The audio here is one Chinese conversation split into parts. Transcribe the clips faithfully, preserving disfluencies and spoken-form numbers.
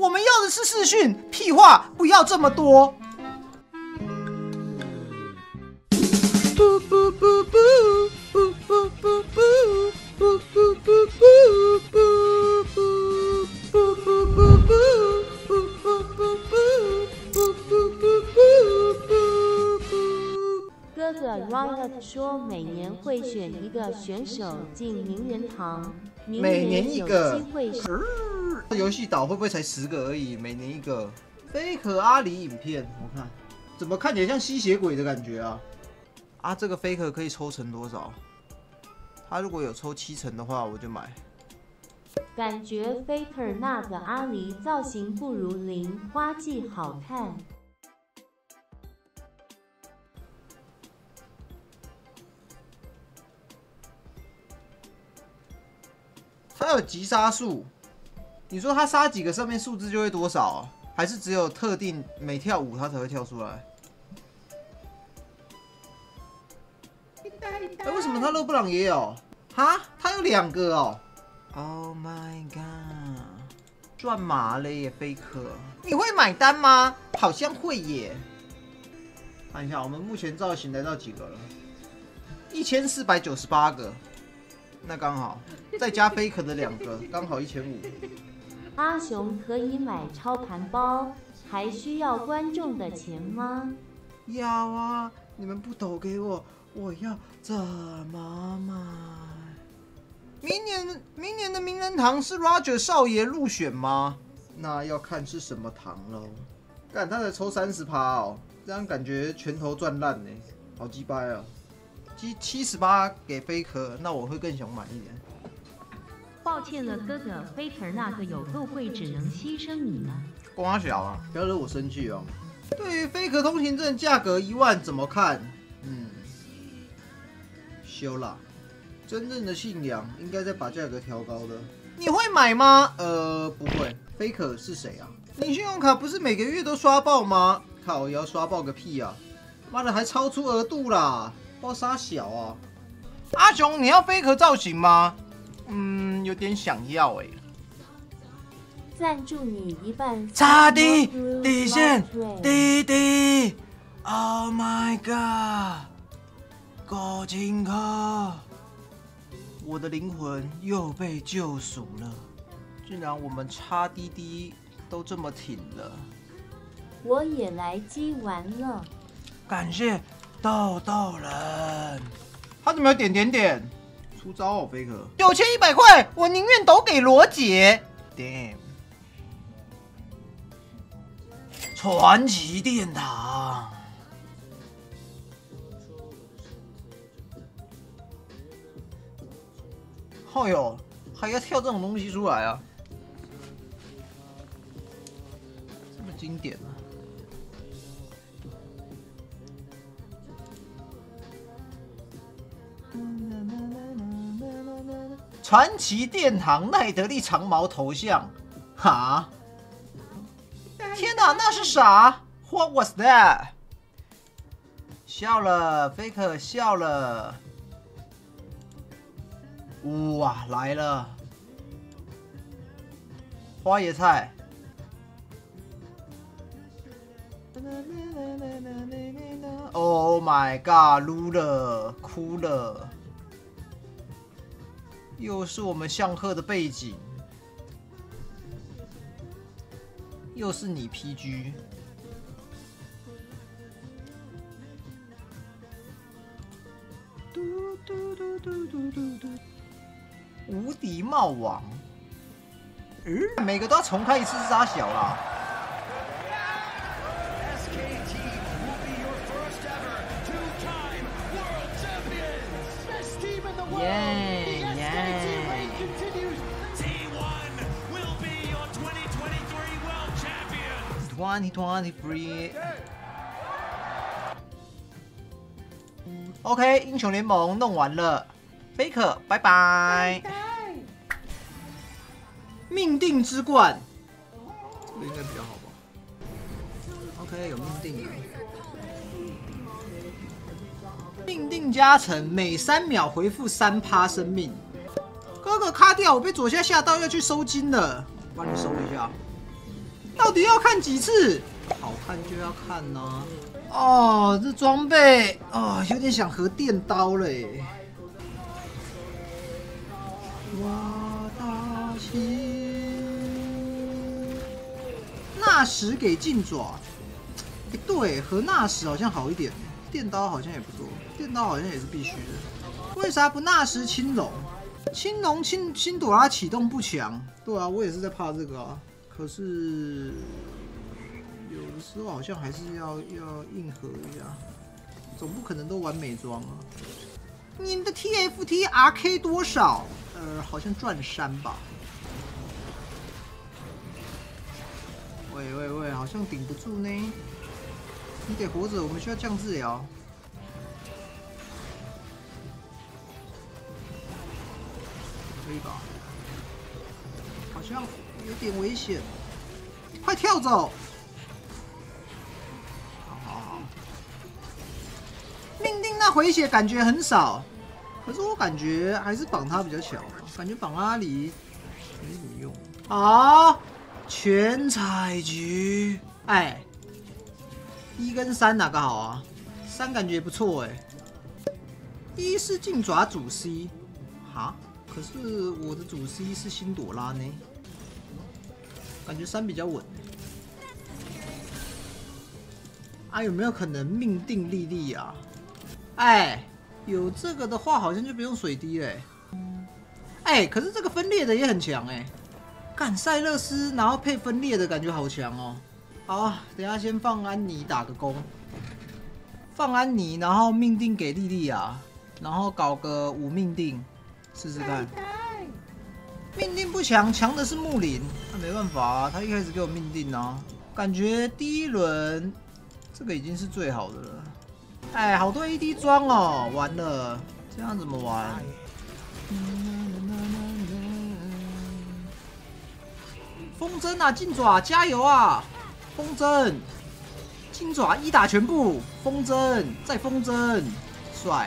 我们要的是视讯，屁话不要这么多。不不不不不不不不不不不不哥哥 Riot 说，每年会选一个选手进名人堂，明每年一有个机会是。 游戏岛会不会才十个而已？每年一个。飞可阿里影片，我看怎么看起来像吸血鬼的感觉啊？啊，这个飞可可以抽成多少？他如果有抽七成的话，我就买。 感觉 Faker 那个阿狸造型不如零花季好看。 他有击杀数，你说他杀几个上面数字就会多少啊？还是只有特定每跳舞他才会跳出来？哎、欸，为什么他勒布朗也有？哈，他有两个哦。Oh my god！ 赚麻了耶，飞可，你会买单吗？好像会耶。看一下，我们目前造型来到几个了？一千四百九十八个，那刚好，再加飞可的两个，刚好一千五。 阿雄可以买操盘包，还需要观众的钱吗？ 要啊，你们不抖给我，我要怎么买？明年明年的名人堂是 Roger 少爷入选吗？那要看是什么堂喽。干，他才抽三十趴哦，这样感觉拳头赚烂呢，好鸡掰哦。七七十八给飞可，那我会更想买一点。 抱歉了，哥哥 ，Faker 那个有够贵，只能牺牲你了。 光小啊，不要惹我生气哦。对于飞可通行证价格一万怎么看？嗯，修啦。真正的信仰应该再把价格调高的。你会买吗？呃，不会。飞可是谁啊？你信用卡不是每个月都刷爆吗？靠，也要刷爆个屁啊！妈的，还超出额度啦！不知道啥小啊。阿雄，你要飞可造型吗？嗯，有点想要哎、欸。 赞助你一半。 差低底线，滴滴 ！Oh my god！ 够金科，我的灵魂又被救赎了。既然我们差滴滴都这么挺了， 我也来击完了。 感谢豆豆人。他怎么有点点点？出招哦，飞可！九千一百块，我宁愿抖给罗姐。Damn！ 传奇殿堂。哎呦，还要跳这种东西出来啊！这么经典啊！传奇殿堂奈德利长矛头像，哈！天哪，那是啥 ？What was that？ 笑了，飞可笑了。哇，来了！花椰菜。Oh my god！ 撸了，哭了。又是我们相克的背景，又是你 P G。嘟嘟嘟嘟嘟嘟嘟。无敌帽王，嗯，每个都要重开一次是啥小啦？耶耶 ！twenty twenty-three。OK， 英雄联盟弄完了。飞可，拜拜。命定之冠，这个应该比较好吧 ？OK， 有命定。命定加成，每三秒回复三趴生命。哥哥卡掉，我被左下吓到，要去收金了，帮你收一下。 到底要看几次？好看就要看呐、啊。哦，这装备哦，有点想合电刀嘞。哇大西，纳什给劲爪。哎，对，合纳什好像好一点，电刀好像也不错，电刀好像也是必须的。为啥不纳什青龙？青龙青辛朵拉启动不强。对啊，我也是在怕这个啊。可是。有的时候好像还是要要硬核一下，总不可能都玩美妆啊。你的 T F T R K 多少？呃，好像赚三吧。喂喂喂，好像顶不住呢。你得活着，我们需要降治疗。可以吧？好像有点危险，快跳走！命定那回血感觉很少，可是我感觉还是绑他比较强，感觉绑阿里没什么用。好，全彩局，哎，一跟三哪个好啊？三感觉不错哎。一是劲爪主 C， 哈，可是我的主 C 是辛朵拉呢，感觉三比较稳。啊，有没有可能命定莉莉啊？哎，有这个的话，好像就不用水滴嘞。哎，可是这个分裂的也很强哎。干塞勒斯，然后配分裂的感觉好强哦。好，等一下先放安妮打个攻，放安妮，然后命定给莉莉亚，然后搞个五命定，试试看。命定不强，强的是木林，那、啊、没办法啊，他一开始给我命定啊，感觉第一轮这个已经是最好的了。哎，好多 A D 装哦，完了，这样怎么玩？风筝啊，劲爪，加油啊！风筝，劲爪一打全部，风筝，再风筝，帅！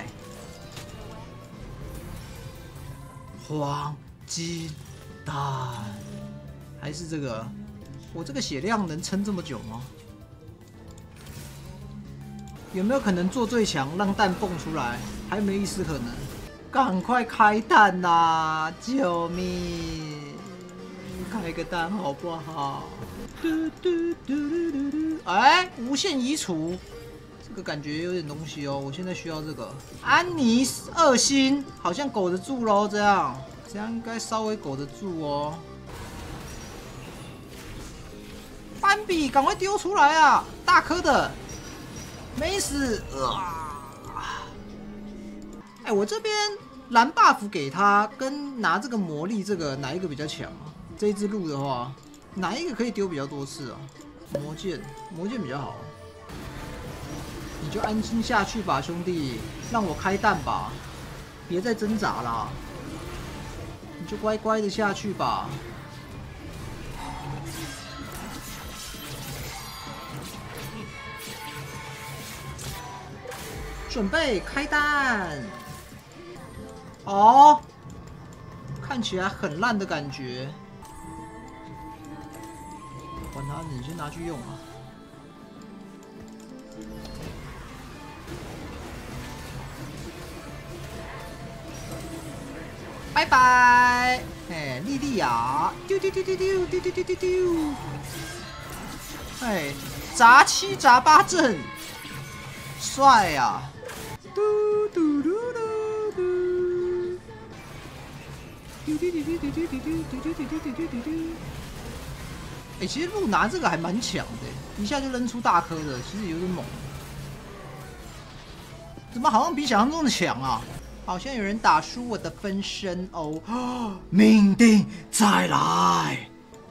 黄金蛋，还是这个？我这个血量能撑这么久吗？有没有可能做最强，让蛋蹦出来？还没一丝可能。赶快开蛋呐、啊！救命！开个蛋好不好？嘟嘟嘟嘟嘟嘟！哎，无限移除，这个感觉有点东西哦。我现在需要这个。安妮二星好像苟得住喽，这样这样应该稍微苟得住哦。斑比，赶快丢出来啊！大颗的。没死，哎、呃，我这边蓝 buff 给他，跟拿这个魔力这个哪一个比较强啊？这一只鹿的话，哪一个可以丢比较多次啊？魔剑，魔剑比较好。你就安心下去吧，兄弟，让我开弹吧，别再挣扎啦，你就乖乖的下去吧。准备开弹！哦，看起来很烂的感觉。管它，你先拿去用啊。拜拜！哎，莉莉娅，丢丢丢丢丢丢丢丢丢丢！哎，砸七砸八阵，帅呀！嘟嘟嘟嘟嘟，嘟嘟嘟嘟嘟嘟嘟嘟嘟嘟嘟嘟嘟。哎，其实鹿拿这个还蛮强的，一下就扔出大颗的，其实有点猛。怎么好像比想象中的强啊？好像有人打输我的分身哦！命定再来。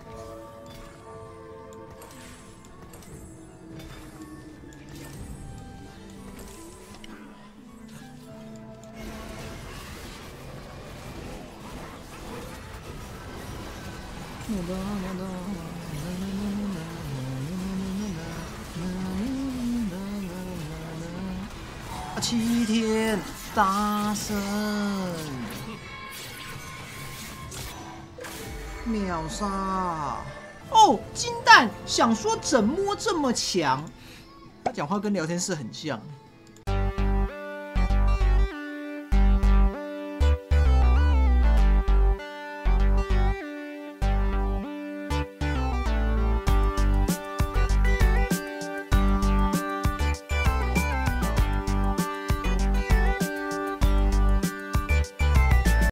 七天大圣秒杀！ 哦，金蛋想说怎么这么强？他讲话跟聊天室很像。